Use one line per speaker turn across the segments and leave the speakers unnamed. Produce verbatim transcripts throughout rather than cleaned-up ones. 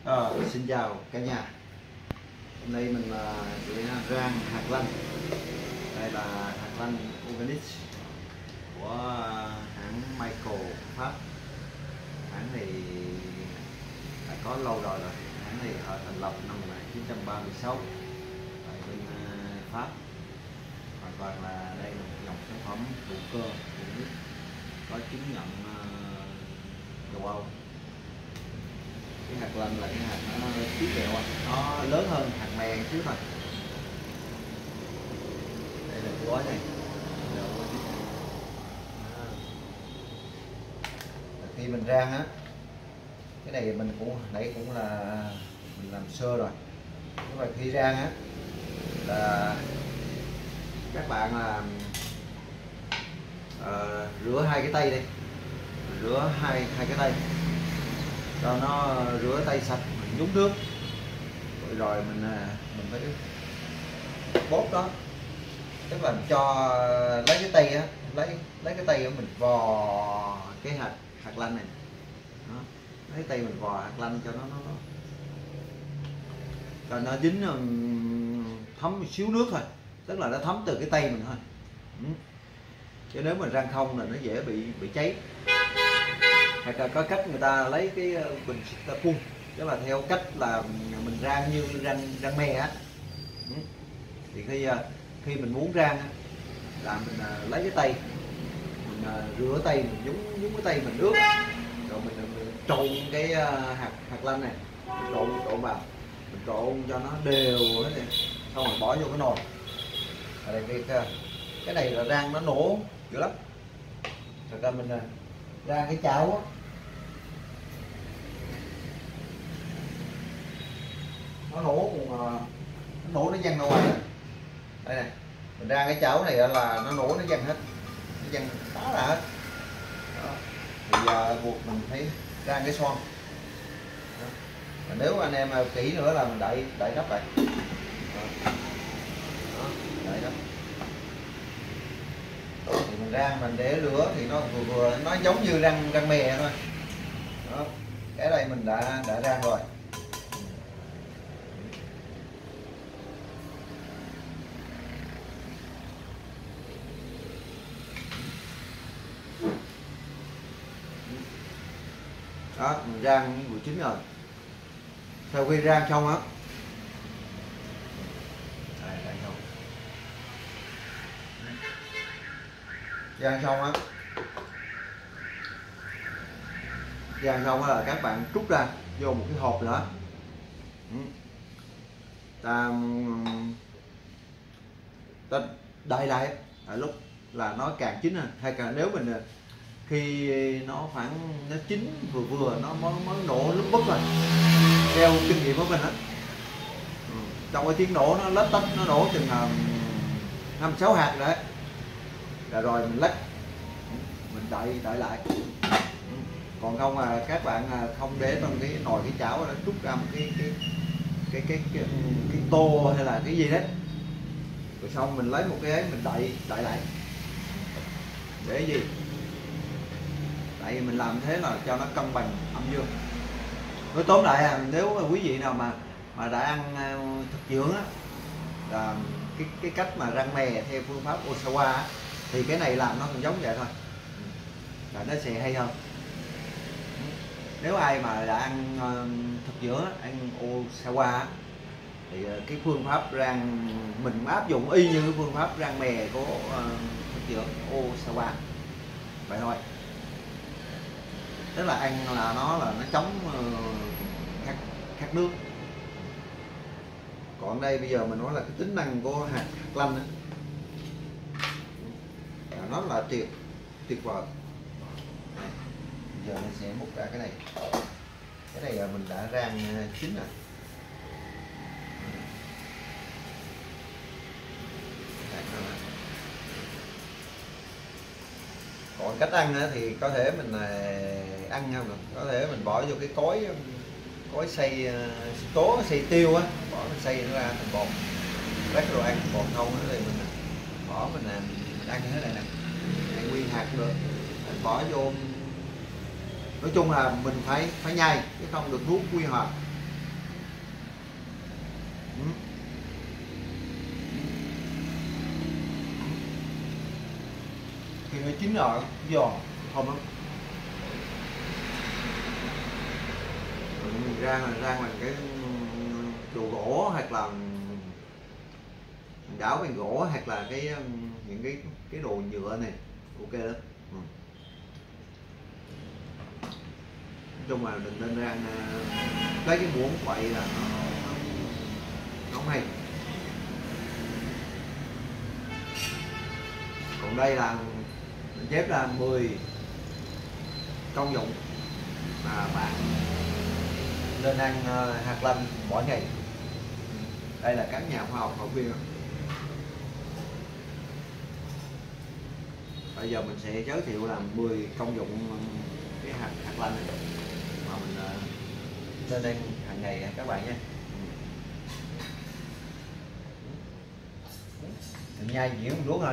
Ờ, xin chào cả nhà. Hôm nay mình uh, sẽ rang hạt lanh. Đây là hạt lanh organic của uh, hãng Michael Pháp. Hãng này đã có lâu rồi rồi. Hãng này họ thành lập năm một nghìn chín trăm ba mươi sáu tại bên uh, Pháp. Hoàn toàn là đây là một dòng sản phẩm hữu cơ, hữu nước, có chứng nhận uh, châu Âu. Cái hạt lanh là cái hạt nó chiếc kẹo, nó lớn hơn hạt mè trước thôi. Đây là cái gói này. Khi mình rang á, cái này mình cũng nãy cũng là mình làm sơ rồi. Nhưng mà khi rang á là các bạn là uh, rửa hai cái tay đi, rửa hai hai cái tay cho nó rửa tay sạch, mình nhúng nước rồi, rồi mình mình phải bóp đó, tức là cho lấy cái tay á, lấy lấy cái tay của mình vò cái hạt hạt lanh này đó. Lấy tay mình vò hạt lanh cho nó nó, nó cho nó dính, thấm một xíu nước thôi, tức là nó thấm từ cái tay mình thôi. Ừ. Chứ nếu mình rang không là nó dễ bị bị cháy. Hoặc là có cách người ta lấy cái bình xịt ta phun, tức là theo cách là mình rang như rang rang mè á. Thì khi khi mình muốn rang là mình lấy cái tay, mình rửa tay, mình nhúng nhúng cái tay mình nước, rồi mình, mình trộn cái hạt hạt lanh này, mình trộn trộn vào, mình trộn cho nó đều hết này, xong rồi bỏ vô cái nồi. Đây, cái cái này là rang nó nổ dữ lắm. Thật ra mình ra cái chảo á, nó nổ cùng nó nổ nó văng ra ngoài. Đây này, mình ra cái chảo này là nó nổ nó văng hết, nó văng tá ra hết. Đó. Thì giờ buộc mình phải ra cái xoong. Đó. Nếu anh em kỹ nữa là mình đậy đậy nắp lại. Đó. Đó, đậy nắp. Thì mình rang mình để lửa thì nó vừa vừa, nó giống như rang rang mè thôi. Đó. Cái đây mình đã đã rang rồi. Đó, mình rang vừa chín rồi. Sau khi rang xong á, rang xong á, rang xong á là các bạn trút ra vô một cái hộp nữa. Ta, ta đậy lại ở lúc là nó càng chín hơn, hay cả nếu mình khi nó khoảng nó chín vừa vừa, nó mới mới nổ lúp búp rồi, theo kinh nghiệm của mình á. Ừ. Trong cái tiếng nổ nó lết tách, nó nổ chừng năm sáu hạt đấy, là rồi mình lắc, mình đậy đậy lại. Còn không mà các bạn không để trong cái nồi cái chảo nó trút ra một cái cái cái cái cái, cái tô hay là cái gì đấy, rồi xong mình lấy một cái ấy mình đậy đậy lại. Để gì? Tại vì mình làm thế là cho nó cân bằng âm dương. Nói tóm lại là nếu quý vị nào mà mà đã ăn thực dưỡng á, là cái cái cách mà rang mè theo phương pháp Osawa á, thì cái này làm nó cũng giống vậy thôi, là nó sẽ hay hơn. Nếu ai mà đã ăn thực dưỡng á, ăn Osawa á, thì cái phương pháp rang mình áp dụng y như phương pháp rang mè của thực dưỡng Osawa vậy thôi. Tức là ăn là nó là nó chống khát, khát nước. Còn đây bây giờ mình nói là cái tính năng của hạt lanh á, nó là tuyệt tuyệt vời. Đây, giờ mình sẽ múc ra cái này. Cái này là mình đã rang chín rồi. Còn cách ăn thì có thể mình ăn không được, có thể mình bỏ vô cái cối cối xay tố, xay tiêu á, bỏ mình xay nó ra thành bột, bắt đồ ăn. Còn không thì mình bỏ mình, mình ăn như thế này nè, ăn nguyên hạt được, mình bỏ vô. Nói chung là mình phải phải nhai chứ không được nuốt nguyên hạt. Ừ. Khi nó chín rồi giòn thơm lắm. Mình rang là rang bằng cái đồ gỗ hoặc là đảo bằng gỗ hoặc là cái những cái cái đồ nhựa này ok đó. Ừ. Nói chung là đừng nên rang lấy cái muỗng quậy là nó, nó, nó không hay. Còn đây là mình chép là mười công dụng mà bạn nên ăn hạt lanh mỗi ngày. Đây là các nhà khoa học họ khuyên. Bây giờ mình sẽ giới thiệu là mười công dụng cái hạt hạt lanh này mà mình nên ăn hàng ngày các bạn nha. Mình nhai chỉ một đuốc thôi,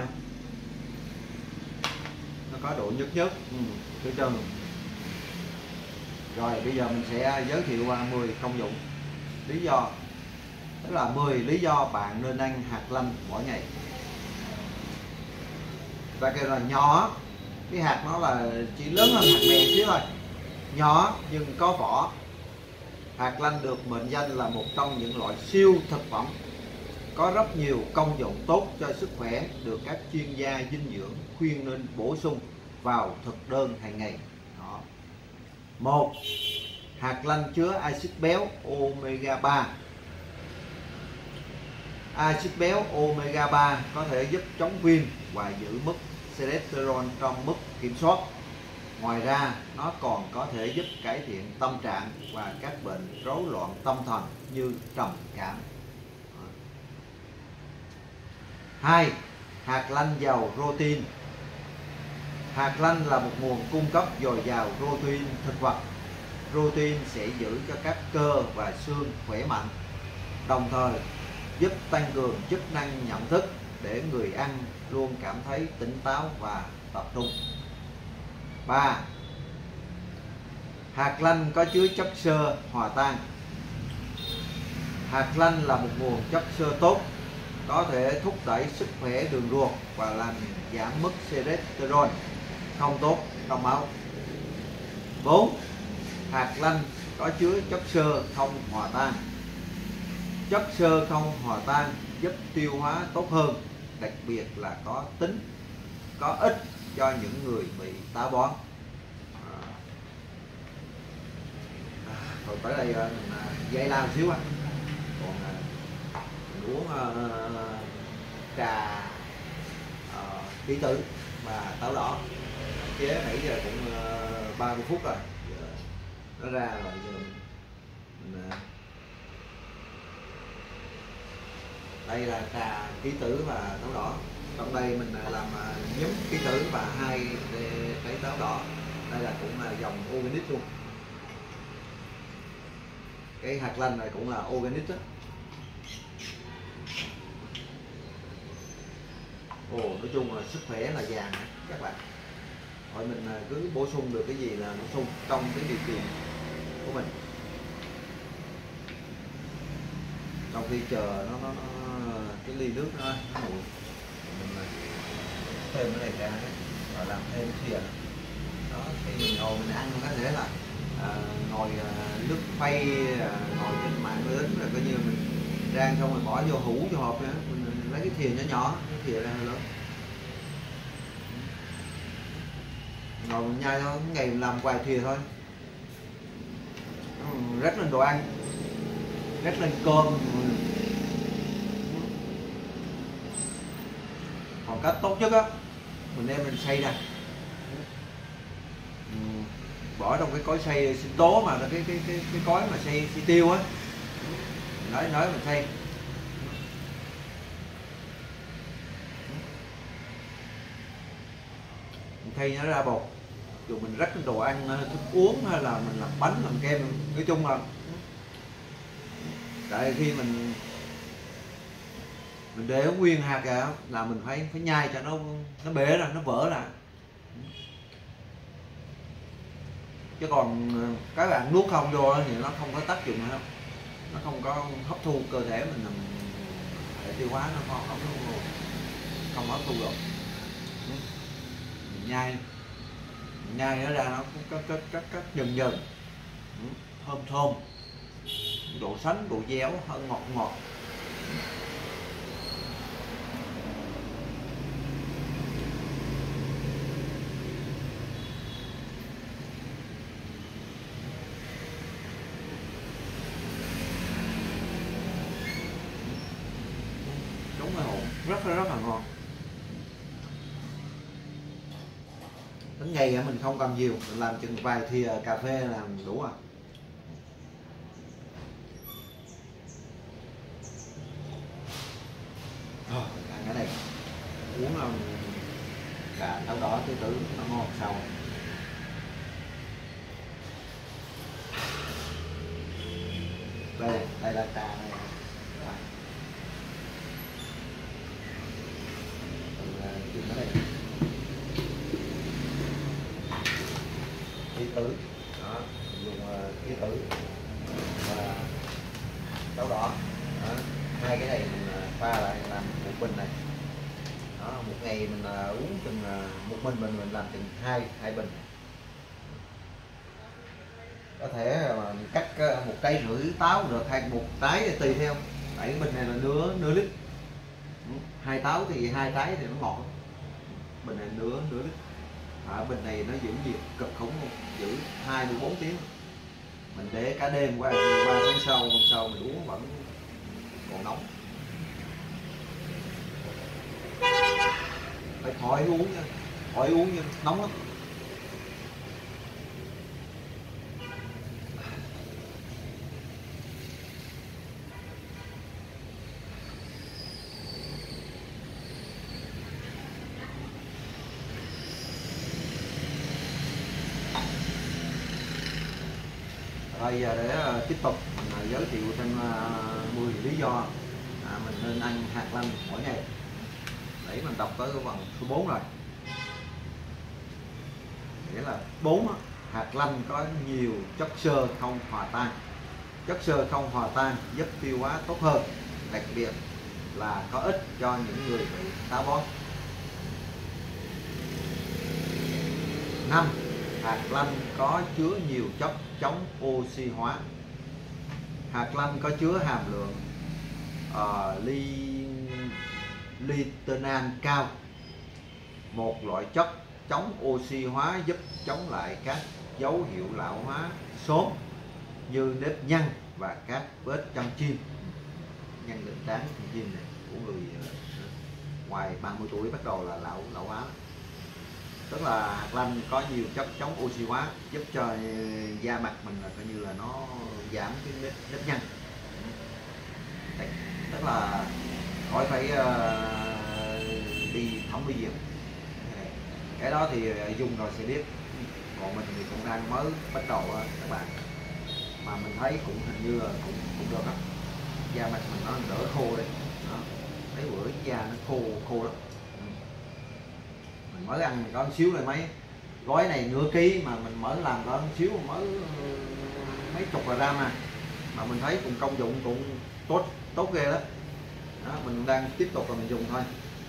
nó có độ nhớt nhớt ừ, cái chân. Rồi bây giờ mình sẽ giới thiệu qua mười công dụng, lý do, tức là mười lý do bạn nên ăn hạt lanh mỗi ngày. Ta kêu là nhỏ, cái hạt nó là chỉ lớn hơn hạt mè xíu thôi, nhỏ nhưng có vỏ. Hạt lanh được mệnh danh là một trong những loại siêu thực phẩm có rất nhiều công dụng tốt cho sức khỏe, được các chuyên gia dinh dưỡng khuyên nên bổ sung vào thực đơn hàng ngày. Đó. Một, hạt lanh chứa axit béo omega ba. Axit béo omega ba có thể giúp chống viêm và giữ mức cholesterol trong mức kiểm soát. Ngoài ra, nó còn có thể giúp cải thiện tâm trạng và các bệnh rối loạn tâm thần như trầm cảm. Hai, hạt lanh giàu protein. Hạt lanh là một nguồn cung cấp dồi dào protein thực vật. Protein sẽ giữ cho các cơ và xương khỏe mạnh, đồng thời giúp tăng cường chức năng nhận thức để người ăn luôn cảm thấy tỉnh táo và tập trung. Ba, hạt lanh có chứa chất xơ hòa tan. Hạt lanh là một nguồn chất xơ tốt, có thể thúc đẩy sức khỏe đường ruột và làm giảm mức cholesterol không tốt trong máu. Bốn, hạt lanh có chứa chất xơ không hòa tan. Chất xơ không hòa tan giúp tiêu hóa tốt hơn, đặc biệt là có tính có ích cho những người bị táo bón. À, rồi tới đây mình dây lao xíu á. Còn mình uống uh, trà uh, ký tử và táo đỏ chế nãy giờ cũng uh, ba mươi phút rồi, giờ nó ra rồi, giờ mình, uh, đây là trà ký tử và táo đỏ. Trong đây mình làm nhúm ký tử và hai cái táo đỏ. Đây là cũng là dòng organic luôn. Cái hạt lanh này cũng là organic đó. Ồ, nói chung là sức khỏe là vàng các bạn. Rồi mình cứ bổ sung được cái gì là bổ sung trong cái điều kiện của mình. Trong khi chờ nó, nó, nó cái ly nước nó, nó nguội, mình thêm cái này ra và làm thêm thìa. Đó, khi mình ngồi mình ăn có thể là à, ngồi à, lướt phay, à, ngồi trên mạng lớn rồi coi như mình rang xong rồi bỏ vô hũ vô hộp nữa, mình lấy cái thìa nhỏ nhỏ, cái thìa ra lớn. Ngồi mình nhai thôi, ngày mình làm vài thìa thôi. Rắc lên đồ ăn, rắc lên cơm. Còn cách tốt nhất á, mình đem mình xay ra, bỏ trong cái cối xay sinh tố mà cái cái cái cái cối mà xay xay tiêu á, nói nói mình xay. Mình thay nó ra bột, dù mình rắc đồ ăn, thức uống hay là mình làm bánh làm kem, nói chung là tại khi mình mình để nguyên hạt ra là mình phải phải nhai cho nó nó bể ra, nó vỡ ra. Chứ còn các bạn nuốt không vô thì nó không có tác dụng nữa. nó không có hấp thu cơ thể mình, hệ tiêu hóa nó không không không hấp thu được. Mình nhai mình nhai nó ra nó cũng cắt cắt cắt cắt dần dần, thơm thơm, độ sánh độ dẻo hơn, ngọt ngọt. Đúng rồi, rất là rất là ngon. Đến ngày mình không cần nhiều, mình làm chừng vài thìa cà phê làm đủ à. Rồi, ăn cái này uống là cà thảo đỏ tứ tử nó ngon sao. Đây, đây là trà này. Từ cái này. Ký tử. Đó, dùng uh, ký tử và táo đỏ. Đó. Hai cái này mình pha lại làm một bình này. Đó, một ngày mình uh, uống chừng uh, một mình mình mình làm chừng hai hai bình. Có thể mà uh, cắt uh, một cây rưỡi táo được, hay một trái tùy theo. Tại cái bình này là nửa nửa lít. Hai táo thì hai trái thì nó ngọt. Bình này nửa nửa lít. À, bình này nó giữ nhiệt cực khủng luôn, giữ hai mươi bốn tiếng. Mình để cả đêm qua qua tháng sau, hôm sau mình uống vẫn còn nóng. Phải khỏi uống nha, khỏi uống nha, nóng lắm. Rồi giờ để uh, tiếp tục mình uh, giới thiệu thêm uh, mười lý do à, mình nên ăn hạt lanh mỗi ngày. Để mình đọc tới cái phần số bốn rồi. Nghĩa là bốn, hạt lanh có nhiều chất xơ không hòa tan. Chất xơ không hòa tan giúp tiêu hóa tốt hơn, đặc biệt là có ích cho những người bị táo bón. Năm, hạt lanh có chứa nhiều chất chống oxy hóa. Hạt lanh có chứa hàm lượng uh, li, litenan cao, một loại chất chống oxy hóa giúp chống lại các dấu hiệu lão hóa sớm như nếp nhăn và các vết chân chim. Nhăn lên trán chân chim này của người uh, ngoài ba mươi tuổi bắt đầu là lão lão hóa. Tức là hạt lanh có nhiều chất chống oxy hóa giúp cho da mặt mình là coi như là nó giảm cái nếp, nếp nhăn. Đấy, tức là khỏi phải uh, đi thẩm mỹ viện. Cái đó thì dùng rồi sẽ biết. Còn mình thì cũng đang mới bắt đầu các bạn, mà mình thấy cũng hình như là cũng cũng được đó. Da mặt mình nó đỡ khô đấy. Đó. Mấy bữa da nó khô khô lắm. Mình mới ăn có một xíu này, mấy gói này nửa ký mà mình mới làm có một xíu mới mấy chục gram à, mà mình thấy cũng công dụng cũng tốt tốt ghê đó. Đó, mình đang tiếp tục là mình dùng thôi.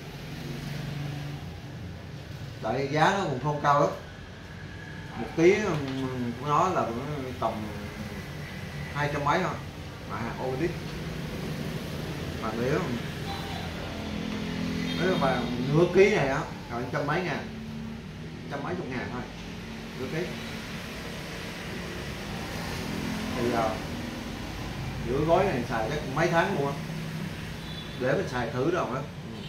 Tại giá nó cũng không cao lắm, một ký của nó là tầm hai trăm mấy thôi mà hạt organic. Mà nếu nếu mà nửa ký này á rồi trăm mấy ngàn, trăm mấy chục ngàn thôi nửa ký. Thì giờ giữa gói này xài chắc mấy tháng luôn á, để mình xài thử rồi đó.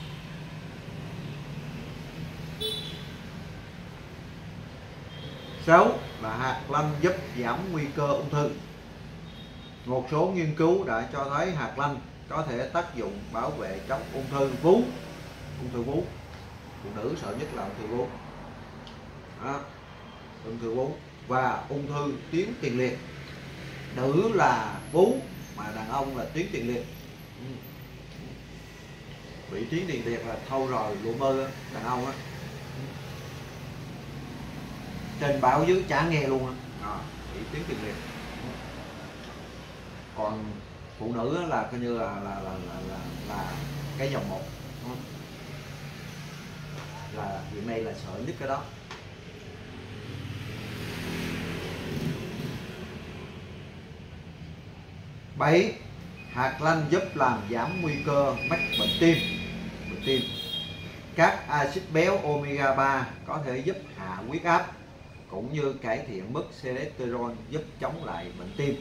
Sáu là hạt lanh giúp giảm nguy cơ ung thư. Một số nghiên cứu đã cho thấy hạt lanh có thể tác dụng bảo vệ chống ung thư vú. Ung thư vú, phụ nữ sợ nhất là ung thư vú. Đó, ung thư vú và ung thư tuyến tiền liệt. Nữ là vú mà đàn ông là tuyến tiền liệt. Bị tuyến tiền liệt là thâu rồi lụa mơ đàn ông á. Trên báo dưới chả nghe luôn á. À, bị tuyến tiền liệt. Còn phụ nữ là coi như là là là là, là, là cái dòng một, là hiện nay là sợ nhất cái đó. Bảy, hạt lanh giúp làm giảm nguy cơ mắc bệnh tim. Bệnh tim. Các axit béo omega ba có thể giúp hạ huyết áp cũng như cải thiện mức cholesterol, giúp chống lại bệnh tim.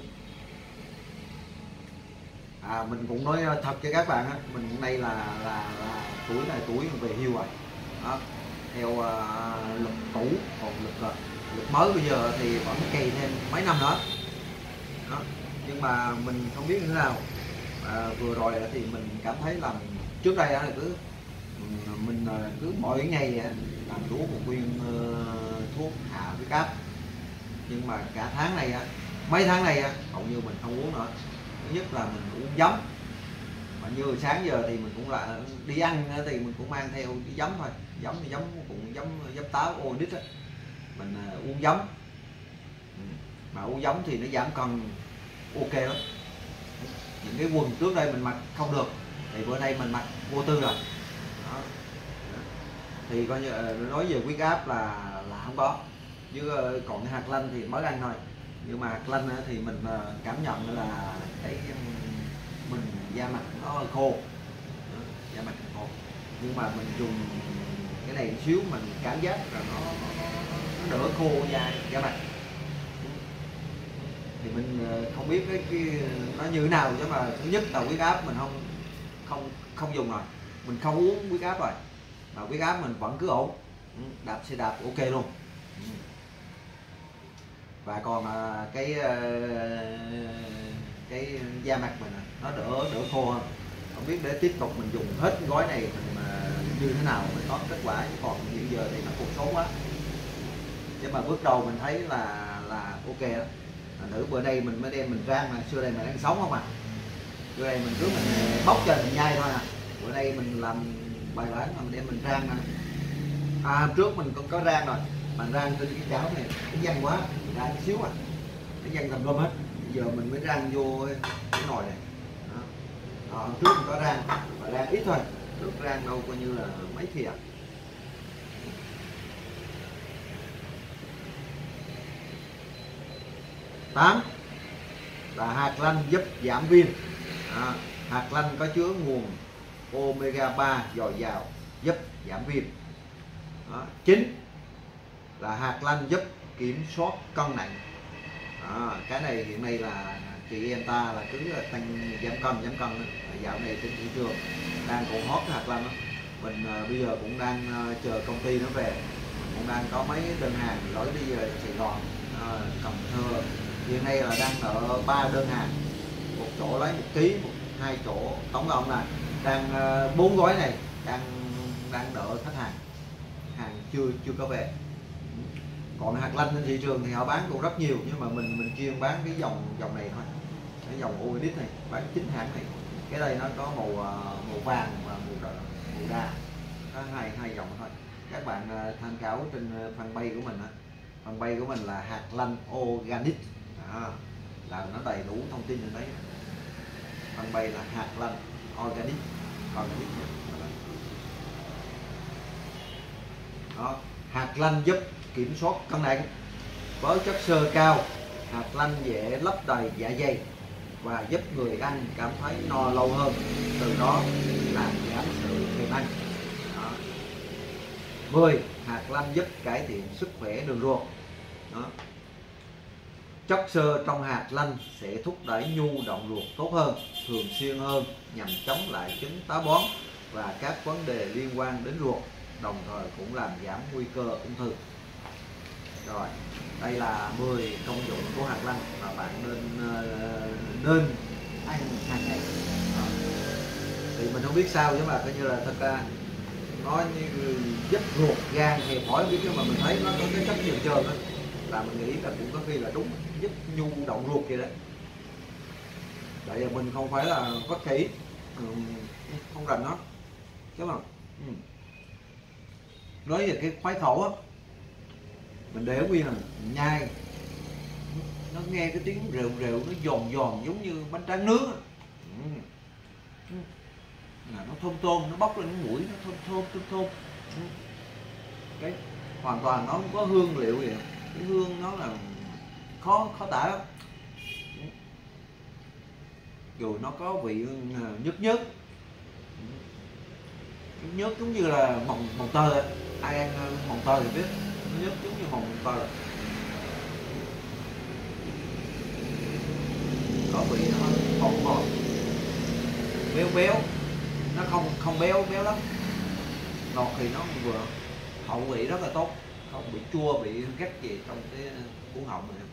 À, mình cũng nói thật cho các bạn á, mình hôm nay là, là là tuổi này tuổi về hưu rồi đó, theo uh, luật cũ, còn luật uh, luật mới bây giờ thì vẫn kỳ thêm mấy năm nữa đó. Nhưng mà mình không biết như thế nào. À, vừa rồi thì mình cảm thấy là trước đây là cứ mình cứ mỗi ngày làm uống một viên uh, thuốc hạ huyết áp, nhưng mà cả tháng này mấy tháng này hầu như mình không uống nữa. Thứ nhất là mình uống giấm, mà như sáng giờ thì mình cũng là đi ăn thì mình cũng mang theo cái giấm thôi, giấm thì giấm cũng giấm giấm táo Onic á, mình uh, uống giấm. Ừ. Mà uống giấm thì nó giảm cân ok lắm. Những cái quần trước đây mình mặc không được thì bữa nay mình mặc vô tư rồi đó. Thì coi như nói về huyết áp là là không có, chứ còn cái hạt lanh thì mới ăn thôi. Nhưng mà hạt lanh thì mình cảm nhận là cái mình da mặt nó hơi khô đó, da mặt khô, nhưng mà mình dùng cái này một xíu mình cảm giác là nó, nó, nó đỡ khô da da mặt. Thì mình không biết cái, cái nó như thế nào, chứ mà thứ nhất là huyết áp mình không không không dùng rồi, mình không uống huyết áp rồi, mà huyết áp mình vẫn cứ ổn, đạp xe đạp ok luôn. Và còn cái cái da mặt mình nó đỡ đỡ khô hơn. Không biết để tiếp tục mình dùng hết cái gói này mình như thế nào mình có kết quả, chứ còn hiện giờ thì nó cuộc số quá. Nhưng mà bước đầu mình thấy là là ok đó. Thử bữa đây mình mới đem mình rang, mà xưa đây mình đang sống không à, xưa đây mình cứ mình bóc cho mình nhai thôi à. Bữa đây mình làm bài bản mà mình đem mình rang nè. À, trước mình cũng có rang rồi, mình rang trên cái chảo này nó văng quá, mình rang chút xíu à, nó văng tầm lum hết. Bây giờ mình mới rang vô cái nồi này đó. À, trước mình có rang, mà rang ít thôi, trước rang đâu coi như là mấy thìa. Tám là hạt lanh giúp giảm viêm. À, hạt lanh có chứa nguồn omega ba dồi dào giúp giảm viêm. Chín là hạt lanh giúp kiểm soát cân nặng. À, cái này hiện nay là chị em ta là cứ tăng giảm cân giảm cân đó. Dạo này trên thị trường đang còn hot hạt lanh đó. Mình uh, bây giờ cũng đang uh, chờ công ty nó về, mình cũng đang có mấy đơn hàng gửi đi về Sài Gòn, uh, Cần Thơ. Hiện nay là đang nợ ba đơn hàng, một chỗ lấy một ký, một hai chỗ tổng cộng là đang bốn uh, gói này đang đang đợi khách hàng, hàng chưa chưa có về. Còn hạt lanh trên thị trường thì họ bán cũng rất nhiều, nhưng mà mình mình chuyên bán cái dòng dòng này thôi, cái dòng Onic này, bán chính hãng này. Cái đây nó có màu màu vàng và màu màu đa, có hai hai dòng thôi. Các bạn tham khảo trên fanpage của mình á, fanpage của mình là hạt lanh organic. À, là nó đầy đủ thông tin ở đấy. Fanpage là hạt lanh organic, organic đó. Hạt lanh giúp kiểm soát cân nặng. Với chất xơ cao, hạt lanh dễ lấp đầy dạ dày và giúp người ăn cảm thấy no lâu hơn, từ đó làm giảm sự thèm ăn. Đó. Mười. Hạt lanh giúp cải thiện sức khỏe đường ruột. Đó. Chất xơ trong hạt lanh sẽ thúc đẩy nhu động ruột tốt hơn, thường xuyên hơn, nhằm chống lại chứng táo bón và các vấn đề liên quan đến ruột, đồng thời cũng làm giảm nguy cơ ung thư. Rồi, đây là mười công dụng của hạt lanh mà bạn nên nên ăn hàng ngày. Đó. Thì mình không biết sao, nhưng mà coi như là thật ra nó như giúp ruột, gan, hẹp hỏi biết, nhưng mà mình thấy nó có cái chất nhiều trơn đó, là mình nghĩ là cũng có khi là đúng, giúp nhu động ruột vậy đó. Tại vì mình không phải là bác sĩ, không rành nó, đúng không? Ừ. Nói về cái khoái khẩu á, mình để nguyên là nhai, nó nghe cái tiếng rệu rệu, nó giòn giòn giống như bánh tráng nướng. là nó thơm thơm, nó bốc lên cái mũi, nó thơm thơm thơm thơm. Cái hoàn toàn nó không có hương liệu gì, cái hương nó là khó khó tả lắm. Dù nó có vị nhớt nhớt nhớt giống như là mồng mồng tơi. Ai ăn mồng tơi thì biết, nó nhớt giống như mồng tơi. Có vị nó bột bột, béo béo, nó không không béo béo lắm. Ngọt thì nó vừa, hậu vị rất là tốt, không bị chua bị gắt gì trong cái cuốn họng này.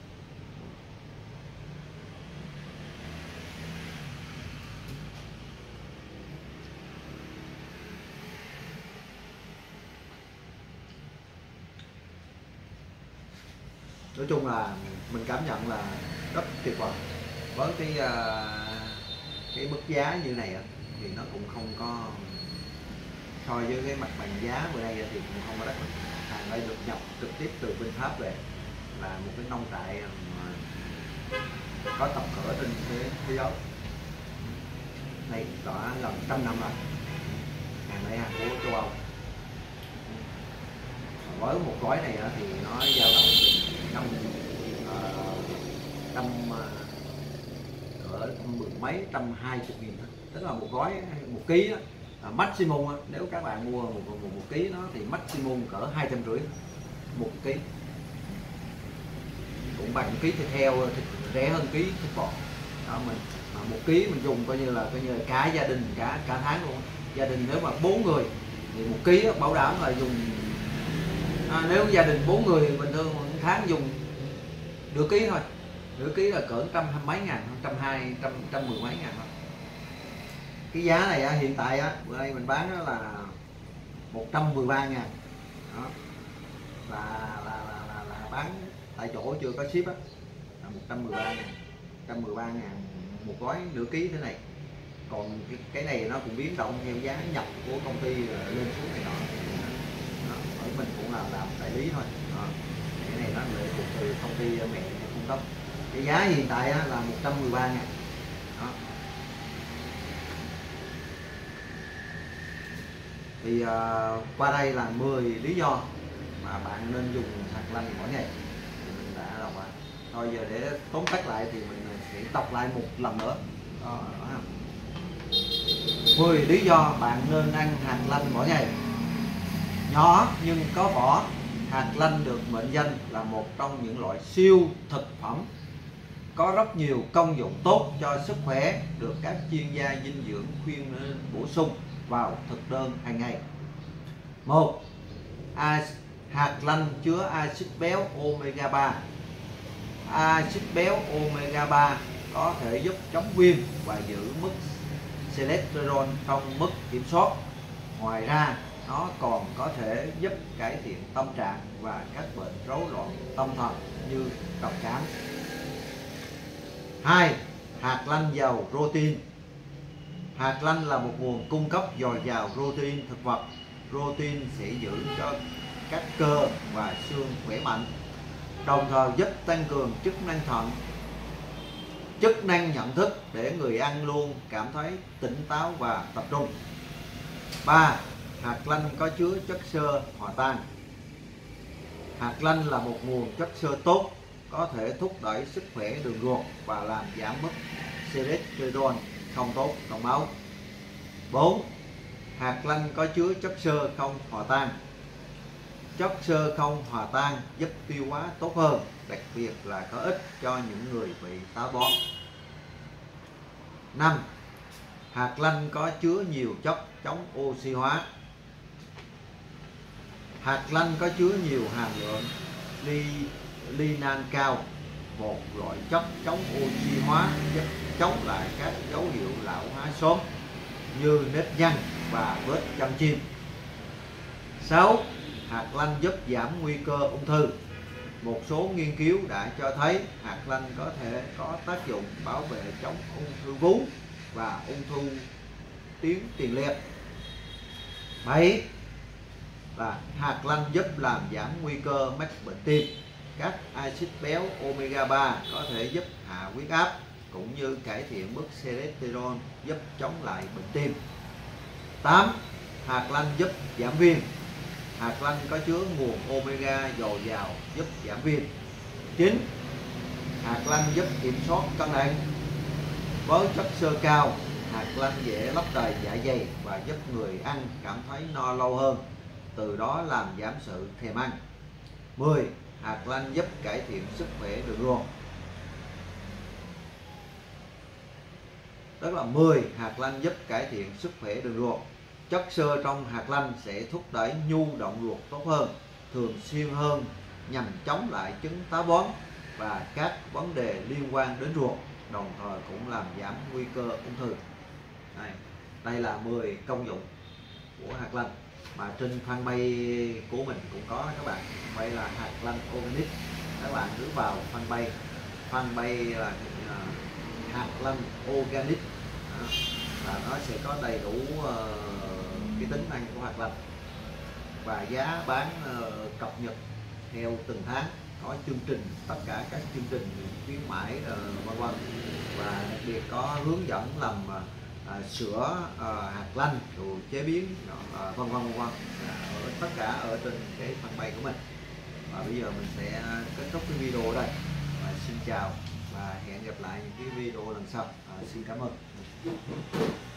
Nói chung là mình cảm nhận là rất tuyệt vời. Với cái cái mức giá như này thì nó cũng không có, so với cái mặt bằng giá bữa nay thì cũng không có đắt. Hàng đây được nhập trực tiếp từ bên Pháp về, là một cái nông trại mà có tập cỡ trên thế, thế giới này đã gần trăm năm rồi. Hàng này hàng của châu Âu. Với một gói này thì nó dao động năm trăm cỡ mười mấy, trăm hai chục nghìn, tức là một gói một ký đó. À, maximum á, nếu các bạn mua một, một, một ký nó thì maximum cỡ hai trăm rưỡi một ký, cũng bằng ký thịt heo, thịt rẻ hơn ký thịt bò đó. Mình mà một ký mình dùng coi như là coi như là cả gia đình cả cả tháng luôn. Gia đình nếu mà bốn người thì một ký đó, bảo đảm là dùng à, nếu gia đình bốn người bình thường một tháng dùng nửa ký thôi, nửa ký là cỡ trăm hai mấy ngàn, trăm hai trăm trăm mười mấy ngàn thôi. Cái giá này á, hiện tại á, bữa nay mình bán đó là một trăm mười ba ngàn đó. Là, là, là, là, là bán tại chỗ chưa có ship á, là một trăm mười ba ngàn, một trăm mười ba ngàn một gói nửa ký thế này. Còn cái, cái này nó cũng biến động theo giá nhập của công ty lên xuống này nọ. Ở mình cũng là làm đại lý thôi đó. Cái này nó lệ thuộc từ công ty mẹ cung cấp. Cái giá hiện tại á, là một trăm mười ba ngàn đó. Thì uh, qua đây là mười lý do mà bạn nên dùng hạt lanh mỗi ngày thì mình đã đọc rồi. Thôi giờ để tóm tắt lại thì mình sẽ đọc lại một lần nữa đó, đó không? mười lý do bạn nên ăn hạt lanh mỗi ngày. Nhỏ nhưng có vỏ, hạt lanh được mệnh danh là một trong những loại siêu thực phẩm có rất nhiều công dụng tốt cho sức khỏe, được các chuyên gia dinh dưỡng khuyên nên bổ sung vào thực đơn hàng ngày. Một, hạt lanh chứa axit béo omega ba. Axit béo omega ba có thể giúp chống viêm và giữ mức cholesterol trong mức kiểm soát. Ngoài ra, nó còn có thể giúp cải thiện tâm trạng và các bệnh rối loạn tâm thần như trầm cảm. Hai, hạt lanh giàu protein. Hạt lanh là một nguồn cung cấp dồi dào protein thực vật. Protein sẽ giữ cho các cơ và xương khỏe mạnh, đồng thời giúp tăng cường chức năng thận, chức năng nhận thức để người ăn luôn cảm thấy tỉnh táo và tập trung. Ba, hạt lanh có chứa chất xơ hòa tan. Hạt lanh là một nguồn chất xơ tốt, có thể thúc đẩy sức khỏe đường ruột và làm giảm mức cholesterol không tốt trong máu. Bốn, hạt lanh có chứa chất xơ không hòa tan. Chất xơ không hòa tan giúp tiêu hóa tốt hơn, đặc biệt là có ích cho những người bị táo bón. Năm, hạt lanh có chứa nhiều chất chống oxy hóa. Hạt lanh có chứa nhiều hàm lượng li, linan cao, một loại chất chống oxy hóa giúp chống lại các dấu hiệu lão hóa sớm như nếp nhăn và vết chân chim. Sáu, hạt lanh giúp giảm nguy cơ ung thư. Một số nghiên cứu đã cho thấy hạt lanh có thể có tác dụng bảo vệ chống ung thư vú và ung thư tuyến tiền liệt. Bảy, là hạt lanh giúp làm giảm nguy cơ mắc bệnh tim. Các axit béo omega ba có thể giúp hạ huyết áp, cũng như cải thiện mức cholesterol, giúp chống lại bệnh tim. Tám. Hạt lanh giúp giảm viêm. Hạt lanh có chứa nguồn omega dồi dào giúp giảm viêm. Chín. Hạt lanh giúp kiểm soát cân nặng. Với chất xơ cao, hạt lanh dễ lấp đầy dạ dày và giúp người ăn cảm thấy no lâu hơn, từ đó làm giảm sự thèm ăn. Mười. Hạt lanh giúp cải thiện sức khỏe đường ruột. Tức là mười. Hạt lanh giúp cải thiện sức khỏe đường ruột. Chất xơ trong hạt lanh sẽ thúc đẩy nhu động ruột tốt hơn, thường xuyên hơn, nhằm chống lại chứng táo bón và các vấn đề liên quan đến ruột, đồng thời cũng làm giảm nguy cơ ung thư. Đây, đây là mười công dụng của hạt lanh mà trên fanpage của mình cũng có các bạn. Đây là hạt lanh organic, các bạn cứ vào fanpage fanpage là uh, hạt lanh organic đó, là nó sẽ có đầy đủ uh, cái tính năng của hạt lanh và giá bán uh, cập nhật theo từng tháng, có chương trình, tất cả các chương trình khuyến mãi uh, vân vân, và đặc biệt có hướng dẫn làm uh, À, sữa à, hạt lanh, đồ chế biến à, vân vân vân vân, ở tất cả ở trên cái fanpage của mình. Và bây giờ mình sẽ kết thúc cái video ở đây và xin chào và hẹn gặp lại những cái video lần sau. À, xin cảm ơn.